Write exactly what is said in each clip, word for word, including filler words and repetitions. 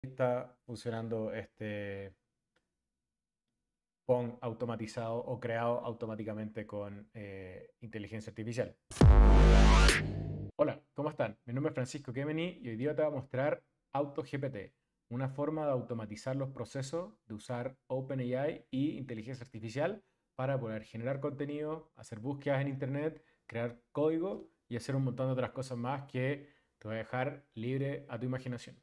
Está funcionando este Pong automatizado o creado automáticamente con eh, inteligencia artificial. Hola, ¿cómo están? Mi nombre es Francisco Kemeny y hoy día te voy a mostrar AutoGPT, una forma de automatizar los procesos de usar OpenAI y inteligencia artificial para poder generar contenido, hacer búsquedas en Internet, crear código y hacer un montón de otras cosas más que te voy a dejar libre a tu imaginación.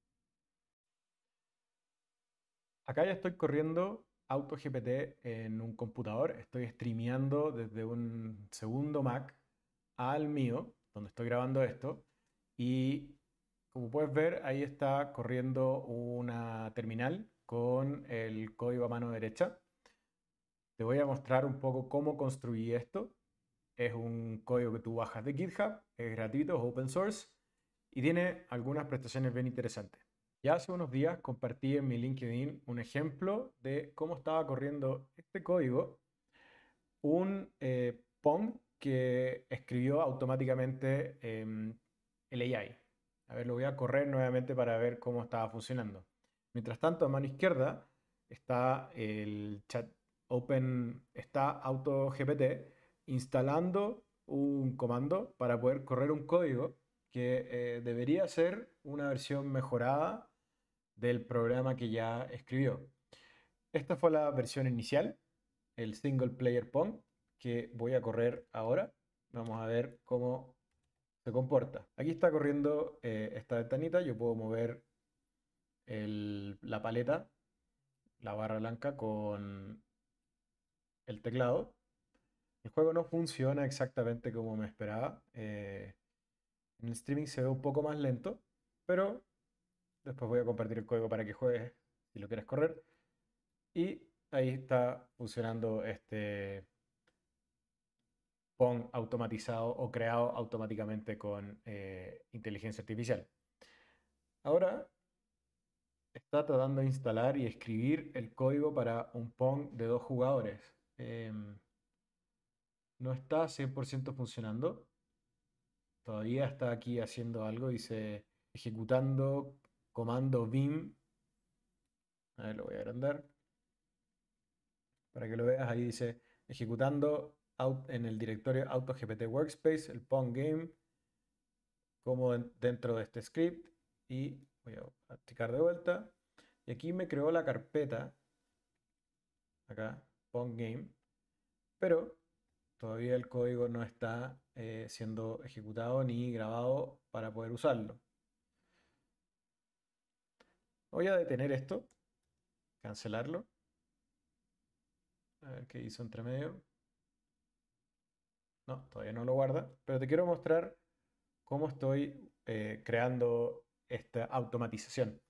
Acá ya estoy corriendo AutoGPT en un computador, estoy streameando desde un segundo Mac al mío, donde estoy grabando esto, y como puedes ver, ahí está corriendo una terminal con el código a mano derecha. Te voy a mostrar un poco cómo construí esto. Es un código que tú bajas de GitHub, es gratuito, es open source y tiene algunas prestaciones bien interesantes. Ya hace unos días compartí en mi LinkedIn un ejemplo de cómo estaba corriendo este código, un eh, Pong que escribió automáticamente em, el A I. A ver, lo voy a correr nuevamente para ver cómo estaba funcionando. Mientras tanto, a mano izquierda está el chat Open, está AutoGPT instalando un comando para poder correr un código que eh, debería ser una versión mejorada del programa que ya escribió. Esta fue la versión inicial, el single player Pong, que voy a correr ahora. Vamos a ver cómo se comporta. Aquí está corriendo eh, esta ventanita. Yo puedo mover el- la paleta, la barra blanca con el teclado. El juego no funciona exactamente como me esperaba. Eh, en el streaming se ve un poco más lento, pero después voy a compartir el código para que juegues si lo quieres correr. Y ahí está funcionando este Pong automatizado o creado automáticamente con eh, inteligencia artificial. Ahora está tratando de instalar y escribir el código para un Pong de dos jugadores. Em, no está cien por ciento funcionando. Todavía está aquí haciendo algo. Dice ejecutando comando Vim. A ver, lo voy a agrandar para que lo veas. Ahí dice ejecutando out- en el directorio AutoGPT Workspace el Pong Game como dentro de este script. Y voy a practicar de vuelta. Y aquí me creó la carpeta, acá, Pong Game, pero todavía el código no está eh, siendo ejecutado ni grabado para poder usarlo. Voy a detener esto, cancelarlo. A ver qué hizo entre medio. No, todavía no lo guarda, pero te quiero mostrar cómo estoy eh, creando esta automatización.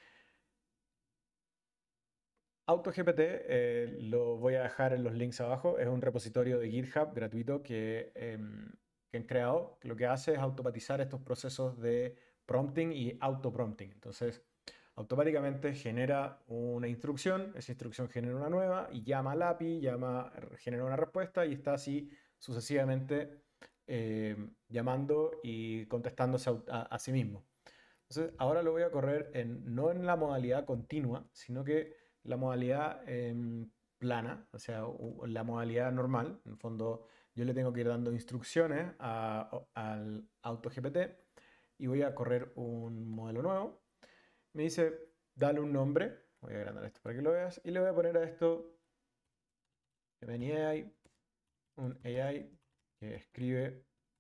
AutoGPT eh, lo voy a dejar en los links abajo. Es un repositorio de GitHub gratuito que, em, que han creado, que lo que hace es automatizar estos procesos de prompting y autoprompting. Entonces, automáticamente genera una instrucción, esa instrucción genera una nueva y llama al A P I, llama, genera una respuesta y está así sucesivamente em, llamando y contestándose a, a- a sí mismo. Entonces, ahora lo voy a correr en, no en la modalidad continua, sino que la modalidad em, plana, o sea, u- la modalidad normal. En el fondo, yo le tengo que ir dando instrucciones a- o- al AutoGPT y voy a correr un modelo nuevo. Me dice, dale un nombre. Voy a agrandar esto para que lo veas. Y le voy a poner a esto Gemini A I, un A I que escribe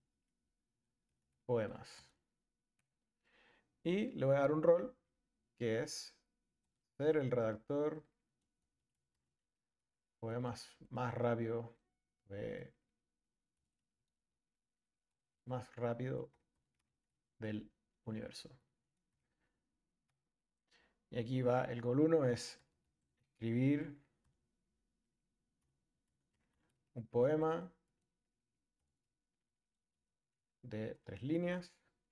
poemas. Y le voy a dar un rol que es ser el redactor poemas más rápido, eh, más rápido del universo. Y aquí va el gol uno, es escribir un poema de tres líneas.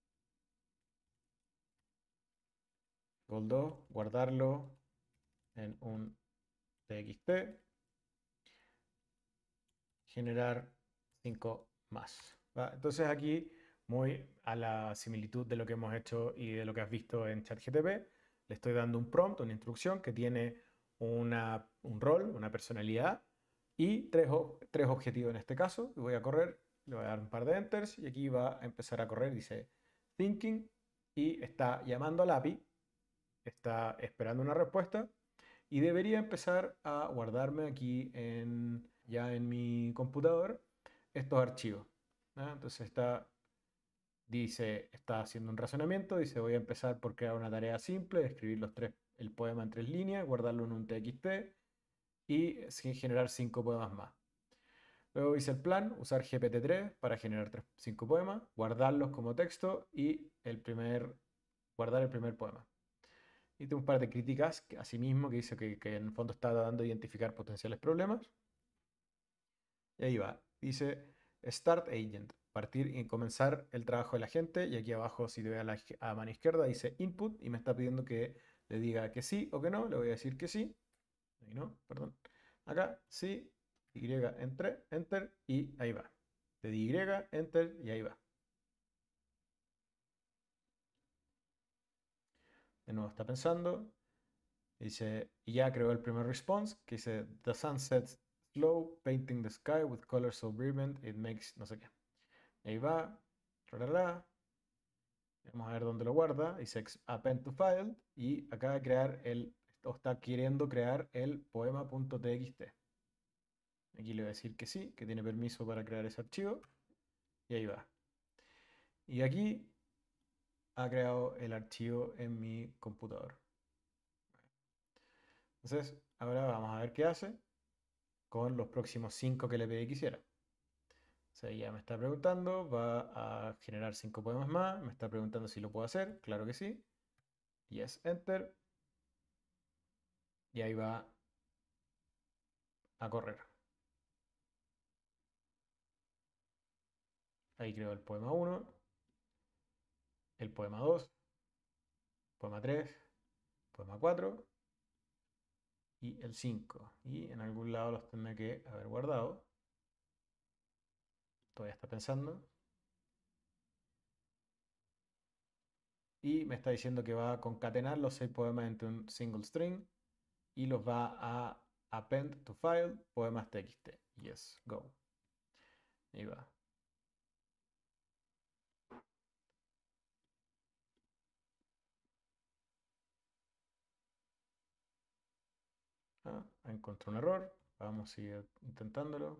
Gol dos, guardarlo en un T X T. Generar cinco más. ¿Va? Entonces aquí, muy a la similitud de lo que hemos hecho y de lo que has visto en ChatGPT, le estoy dando un prompt, una instrucción que tiene una, un rol, una personalidad y tres, tres objetivos en este caso. Y voy a correr, le voy a dar un par de enters y aquí va a empezar a correr, dice thinking y está llamando al A P I, está esperando una respuesta y debería empezar a guardarme aquí en, ya en mi computador estos archivos. ¿no? Entonces está, dice, está haciendo un razonamiento, dice voy a empezar por crear una tarea simple, escribir los tres, el poema en tres líneas, guardarlo en un T X T y generar cinco poemas más. Luego hice el plan, usar G P T tres para generar cinco poemas, guardarlos como texto y el primer, guardar el primer poema. Y tengo un par de críticas a sí mismo que dice que, que en el fondo está dando a identificar potenciales problemas. Y ahí va. Dice Start Agent, partir y comenzar el trabajo de la gente. Y aquí abajo, si te ve a la a mano izquierda, dice Input y me está pidiendo que le diga que sí o que no. Le voy a decir que sí. Ahí no, perdón. Acá, sí, Y, entre, Enter y ahí va. Le di Y, Enter y ahí va. De nuevo está pensando. Dice, y ya creó el primer response que dice, The sun sets slow, painting the sky with colors so vibrant, it makes no sé qué. Ahí va, tralala. Vamos a ver dónde lo guarda. Dice append to file y acaba de crear el, o está queriendo crear el poema.txt. Aquí le voy a decir que sí, que tiene permiso para crear ese archivo. Y ahí va. Y aquí ha creado el archivo en mi computador. Entonces, ahora vamos a ver qué hace con los próximos cinco que le pedí que hiciera. O sea, ya me está preguntando, va a generar cinco poemas más, me está preguntando si lo puedo hacer, claro que sí. Yes, enter. Y ahí va a correr. Ahí creo el poema uno, el poema dos, poema tres, poema cuatro y el cinco. Y en algún lado los tendré que haber guardado. Todavía está pensando. Y me está diciendo que va a concatenar los seis poemas entre un single string y los va a append to file poemas.txt. Yes, go. Ahí va. Ah, encontré un error. Vamos a seguir intentándolo.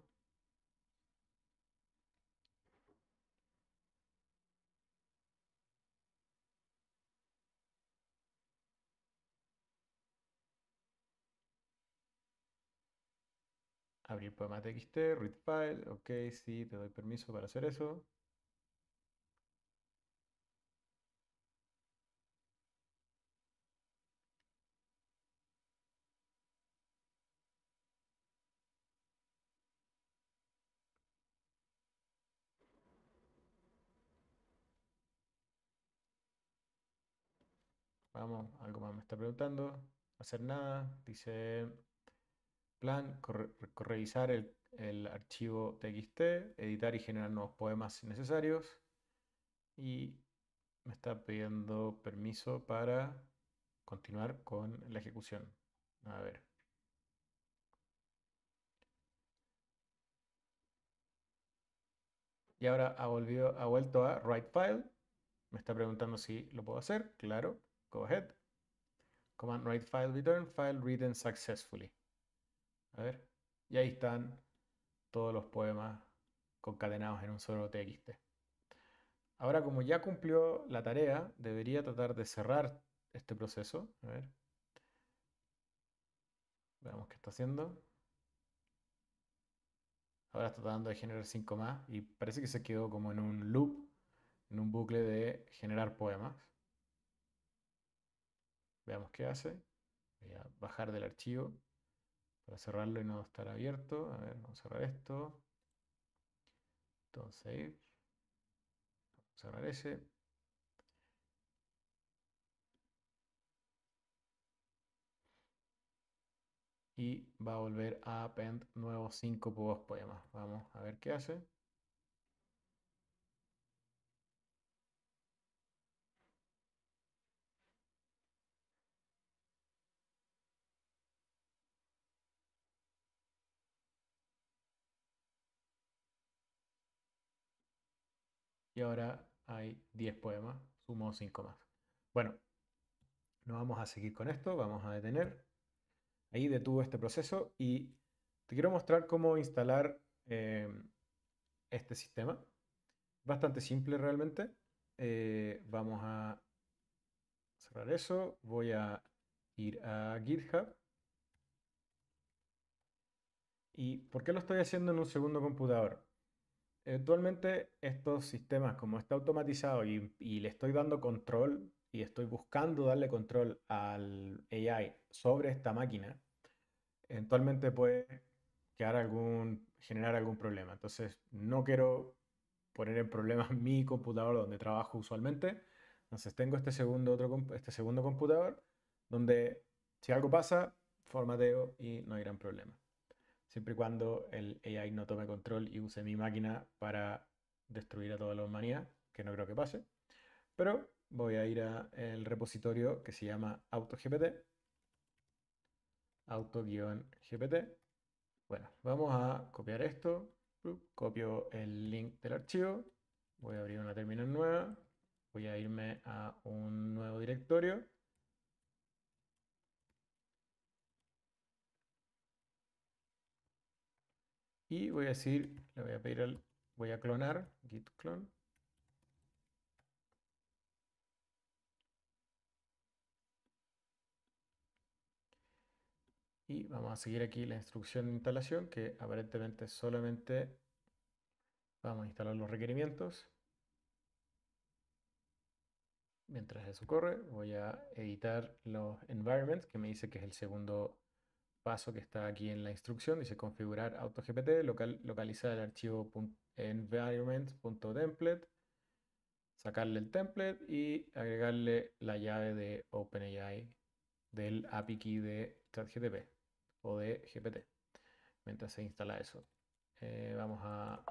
Abrir poema.txt, read file. Ok, sí, te doy permiso para hacer eso. Vamos, algo más me está preguntando. Hacer nada. Dice plan, corre, revisar el, el archivo txt, editar y generar nuevos poemas si necesarios. Y me está pidiendo permiso para continuar con la ejecución. A ver. Y ahora ha, volvido, ha vuelto a write file. Me está preguntando si lo puedo hacer. Claro. Go ahead. Command write file return file written successfully. A ver. Y ahí están todos los poemas concatenados en un solo txt. Ahora, como ya cumplió la tarea, debería tratar de cerrar este proceso. A ver. Veamos qué está haciendo. Ahora está tratando de generar cinco más y parece que se quedó como en un loop, en un bucle de generar poemas. Veamos qué hace. Voy a bajar del archivo para cerrarlo y no estar abierto. A ver, vamos a cerrar esto. Entonces, vamos a cerrar ese. Y va a volver a append nuevos cinco poemas. Vamos a ver qué hace. y ahora hay diez poemas, sumo cinco más. Bueno, no vamos a seguir con esto, vamos a detener. Ahí detuvo este proceso y te quiero mostrar cómo instalar eh, este sistema. Bastante simple realmente. Eh, vamos a cerrar eso. Voy a ir a GitHub. ¿Y por qué lo estoy haciendo en un segundo computador? Eventualmente estos sistemas, como está automatizado y, y le estoy dando control y estoy buscando darle control al A I sobre esta máquina, eventualmente puede quedar algún, generar algún problema. Entonces, no quiero poner en problemas mi computador donde trabajo usualmente. Entonces, tengo este segundo, otro, comp- este segundo computador donde si algo pasa, formateo y no hay gran problema. Siempre y cuando el A I no tome control y use mi máquina para destruir a toda la humanidad, que no creo que pase. Pero voy a ir al repositorio que se llama AutoGPT, auto-G P T. Bueno, vamos a copiar esto. Copio el link del archivo. Voy a abrir una terminal nueva. Voy a irme a un nuevo directorio. Y voy a decir, le voy a pedir al, voy a clonar, git clone. Y vamos a seguir aquí la instrucción de instalación, que aparentemente solamente vamos a instalar los requerimientos. Mientras eso corre, voy a editar los environments, que me dice que es el segundo paso que está aquí en la instrucción. Dice configurar AutoGPT, local, localizar el archivo environment.template, sacarle el template y agregarle la llave de OpenAI del A P I key de ChatGPT o de G P T. Mientras se instala eso, eh, vamos a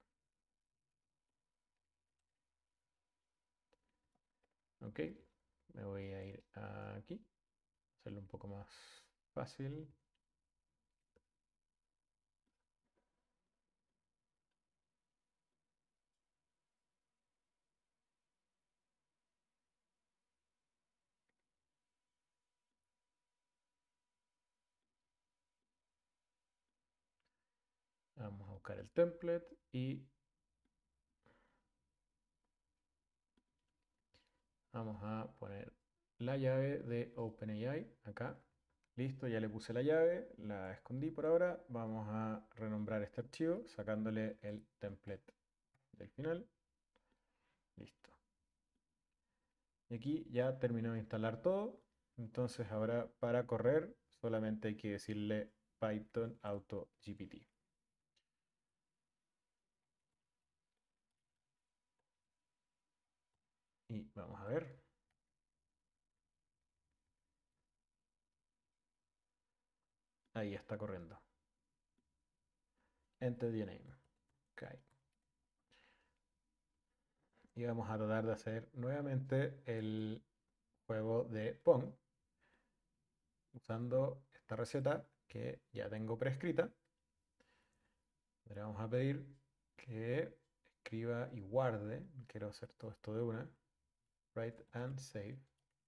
ok, me voy a ir aquí, hacerlo un poco más fácil. Vamos a buscar el template y vamos a poner la llave de OpenAI acá. Listo, ya le puse la llave, la escondí por ahora. Vamos a renombrar este archivo sacándole el template del final. Listo. Y aquí ya terminó de instalar todo. Entonces ahora para correr solamente hay que decirle Python AutoGPT. Y vamos a ver. Ahí está corriendo. Enter the name. Okay. Y vamos a tratar de hacer nuevamente el juego de Pong usando esta receta que ya tengo prescrita. Le vamos a pedir que escriba y guarde. Quiero hacer todo esto de una. Write and save.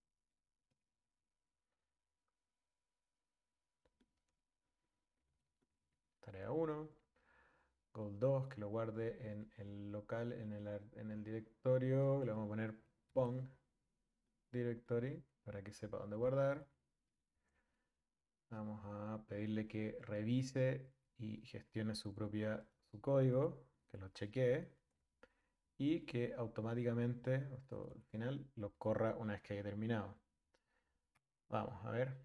Tarea uno. Goal dos, que lo guarde en el local, en el, en el directorio. Le vamos a poner Pong directory para que sepa dónde guardar. Vamos a pedirle que revise y gestione su propia su código, que lo chequee y que automáticamente, esto al final, lo corra una vez que haya terminado. Vamos a ver.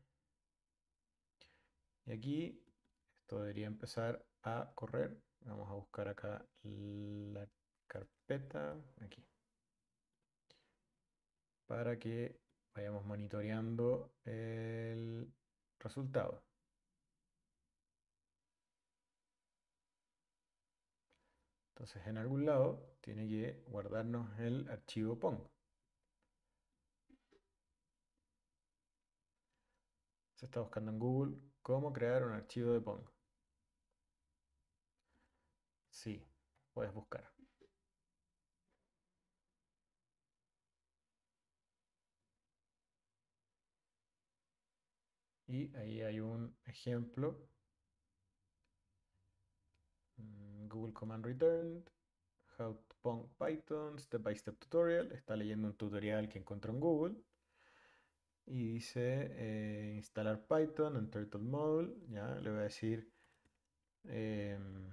Y aquí esto debería empezar a correr. Vamos a buscar acá la carpeta, aquí, para que vayamos monitoreando el resultado. Entonces en algún lado tiene que guardarnos el archivo Pong. Se está buscando en Google cómo crear un archivo de Pong. Sí, puedes buscar. Y ahí hay un ejemplo. Mm, Google Command Returned. How to Pong Python, Step by Step Tutorial. Está leyendo un tutorial que encontró en Google. Y dice eh, instalar Python en Turtle Module. Ya le voy a decir em,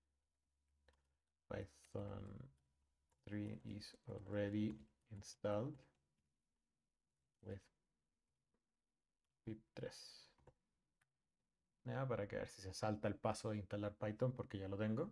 Python three is already installed with pip tres. Ya, para que a ver si se salta el paso de instalar Python porque ya lo tengo.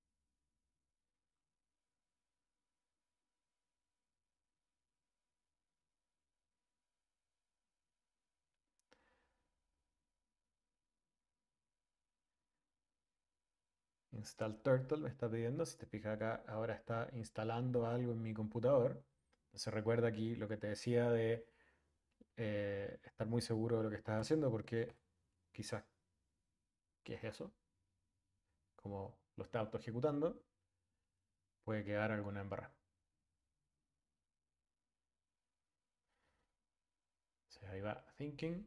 Install Turtle me está pidiendo. Si te fijas acá, ahora está instalando algo en mi computador. Entonces recuerda aquí lo que te decía de eh, estar muy seguro de lo que estás haciendo porque quizás, ¿qué es eso? Como lo está auto ejecutando, puede quedar alguna embarrada. Entonces ahí va thinking.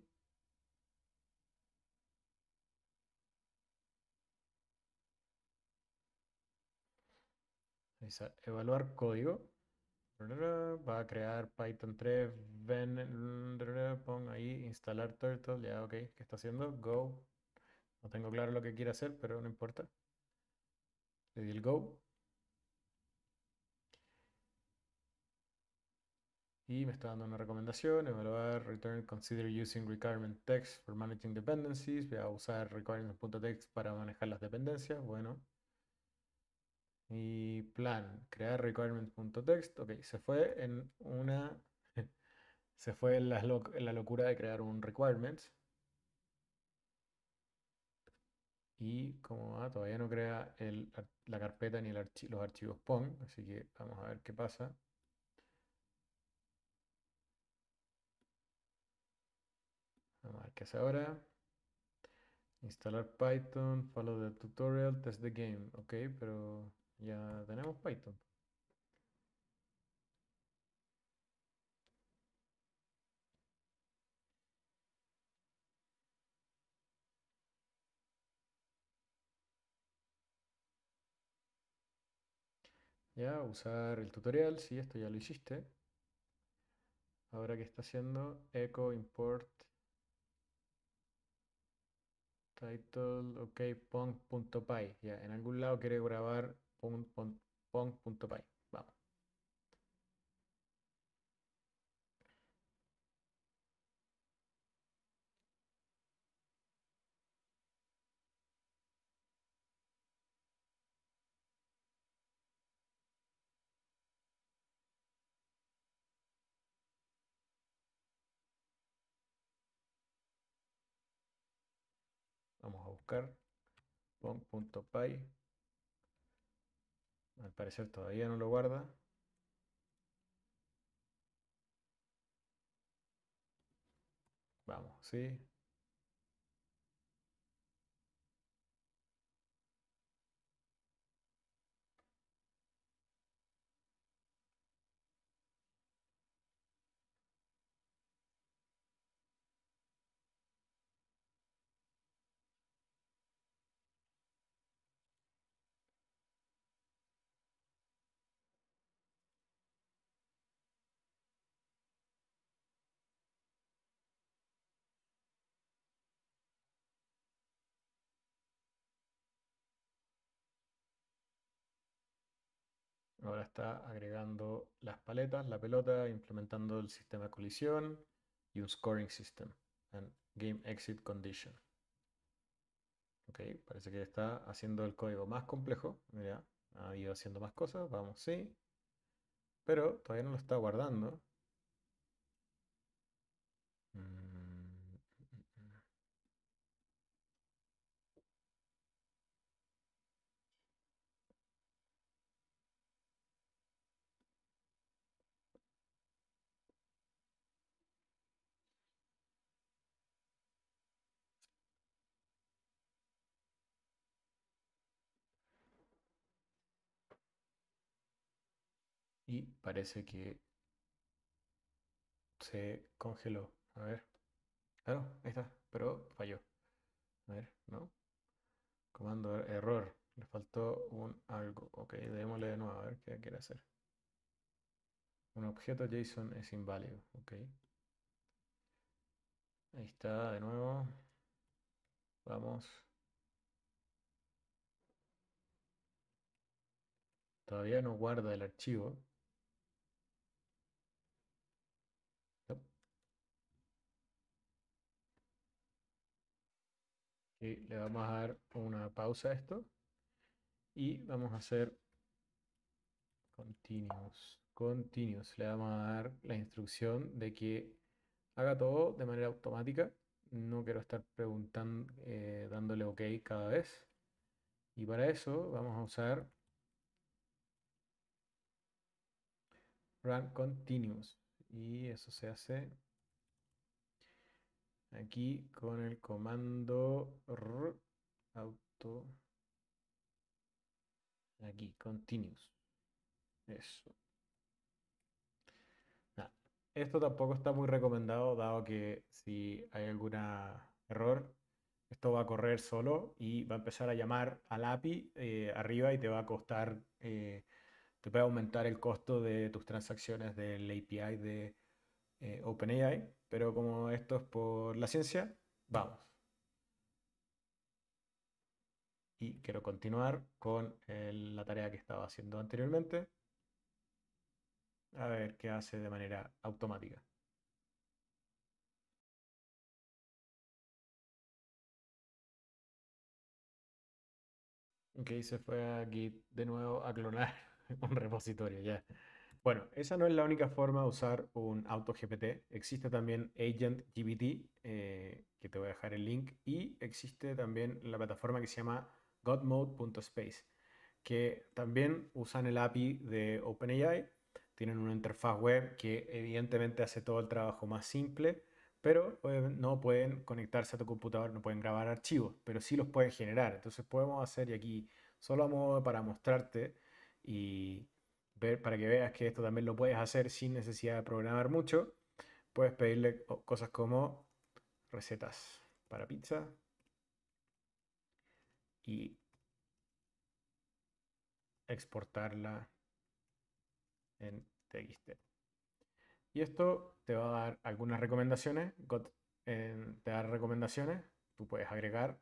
Dice evaluar código. Va a crear Python tres, ven, pon ahí, instalar Turtle, ya, ok, ¿qué está haciendo? Go. No tengo claro lo que quiere hacer, pero no importa. Le di el go. Y me está dando una recomendación, evaluar return, consider using requirement text for managing dependencies. Voy a usar requirements.text para manejar las dependencias. Bueno. Y plan, crear requirements.text. Ok, se fue en una... se fue en la, loc- en la locura de crear un requirements. Y como va, todavía no crea el ar- la carpeta ni el archi- los archivos pong. Así que vamos a ver qué pasa. Vamos a ver qué hace ahora. Instalar Python, follow the tutorial, test the game. Ok, pero ya tenemos Python. Ya, usar el tutorial. Sí, esto ya lo hiciste. Ahora que está haciendo echo import title, ok, pong.py. Ya, en algún lado quiere grabar pong- pong- pong.py. Vamos. Vamos a buscar pong.py. Al parecer todavía no lo guarda. Vamos, sí. Ahora está agregando las paletas, la pelota, implementando el sistema de colisión y un scoring system and game exit condition. Ok, parece que está haciendo el código más complejo. Mira, ha ido haciendo más cosas. Vamos, sí. Pero todavía no lo está guardando. Mm, mm, mm, mm. Y parece que se congeló. A ver. Claro, ahí está. Pero hacer. Un objeto JSON es inválido. Ok. Ahí está, de nuevo. Vamos. Todavía no guarda el archivo. Y le vamos a dar una pausa a esto. Y vamos a hacer continuous. Continuous. Le vamos a dar la instrucción de que haga todo de manera automática. No quiero estar preguntando, eh, dándole OK cada vez. Y para eso vamos a usar run continuous. Y eso se hace aquí con el comando r auto. Aquí, continuous. Eso. Nah, esto tampoco está muy recomendado, dado que si hay algún error, esto va a correr solo y va a empezar a llamar al A P I eh, arriba y te va a costar, eh, te puede aumentar el costo de tus transacciones del A P I de eh, OpenAI. Pero como esto es por la ciencia, vamos. Y quiero continuar con el, la tarea que estaba haciendo anteriormente. A ver qué hace de manera automática. Ok, se fue a Git de nuevo a clonar un repositorio ya. Bueno, esa no es la única forma de usar un AutoGPT. Existe también AgentGPT, eh, que te voy a dejar el link. Y existe también la plataforma que se llama godmode punto space, que también usan el A P I de OpenAI. Tienen una interfaz web que evidentemente hace todo el trabajo más simple, pero no pueden conectarse a tu computador, no pueden grabar archivos, pero sí los pueden generar. Entonces podemos hacer, y aquí solo a modo para mostrarte y ver, para que veas que esto también lo puedes hacer sin necesidad de programar mucho, puedes pedirle cosas como recetas para pizza y exportarla en T X T. Y esto te va a dar algunas recomendaciones. God, eh, te da recomendaciones. Tú puedes agregar.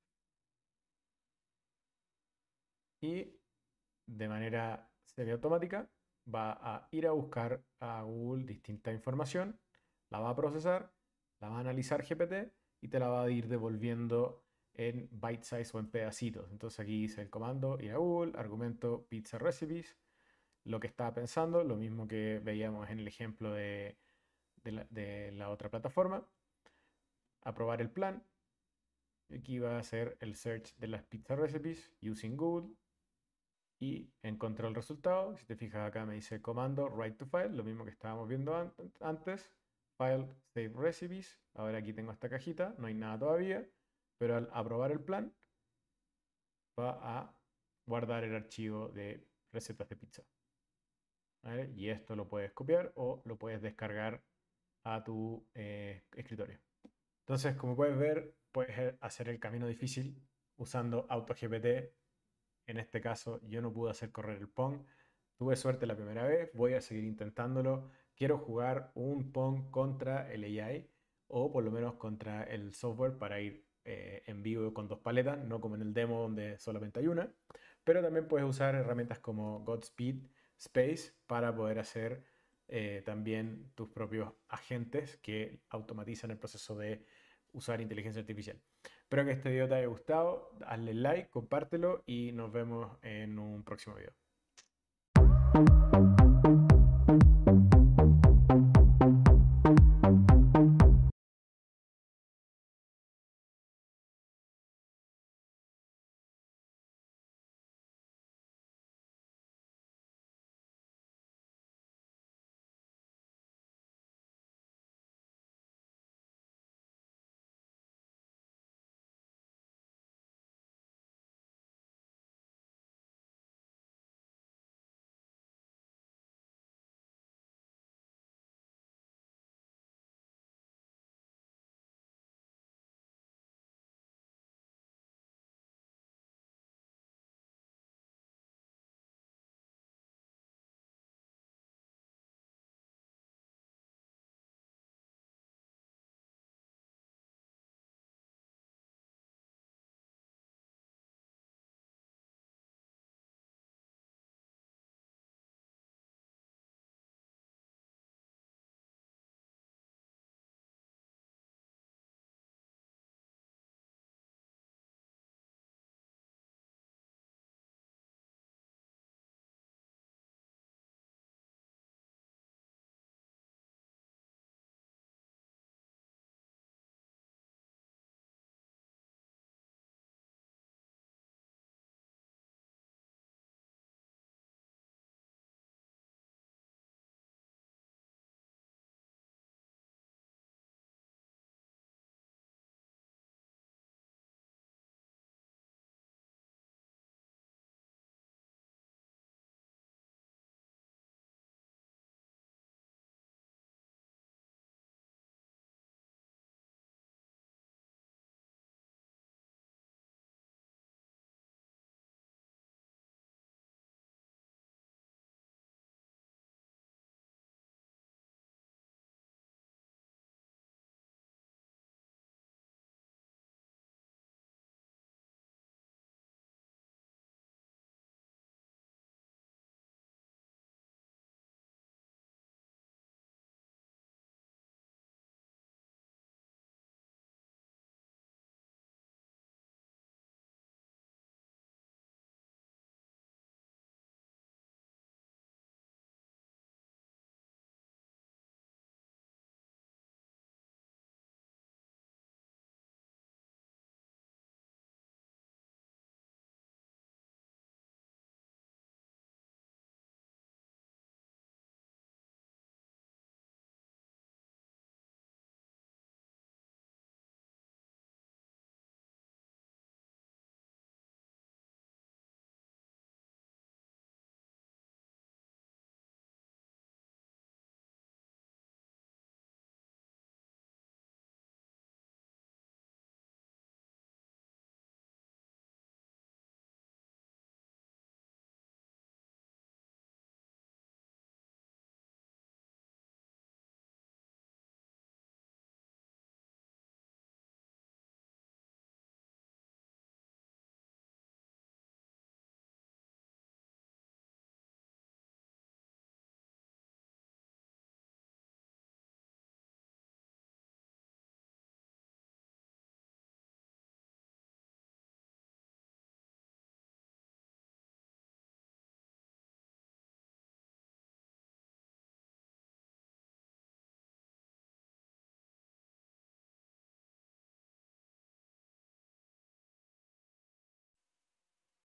Y de manera semiautomática va a ir a buscar a Google distinta información, la va a procesar, la va a analizar G P T y te la va a ir devolviendo en byte size o en pedacitos. Entonces aquí dice el comando ir a Google, argumento pizza recipes, lo que estaba pensando, lo mismo que veíamos en el ejemplo de, de, la, de la otra plataforma. Aprobar el plan. Aquí va a hacer el search de las pizza recipes using Google. Y encontró el resultado. Si te fijas acá me dice comando write to file, lo mismo que estábamos viendo an antes. File save recipes. Ahora aquí tengo esta cajita, no hay nada todavía, pero al aprobar el plan va a guardar el archivo de recetas de pizza. ¿Vale? Y esto lo puedes copiar o lo puedes descargar a tu eh, escritorio. Entonces, como puedes ver, puedes hacer el camino difícil usando AutoGPT. En este caso, yo no pude hacer correr el Pong. Tuve suerte la primera vez, voy a seguir intentándolo. Quiero jugar un Pong contra el A I o por lo menos contra el software para ir eh, en vivo con dos paletas, no como en el demo donde solamente hay una. Pero también puedes usar herramientas como Godspeed Space para poder hacer eh, también tus propios agentes que automatizan el proceso de usar inteligencia artificial. Espero que este video te haya gustado, hazle like, compártelo y nos vemos en un próximo video.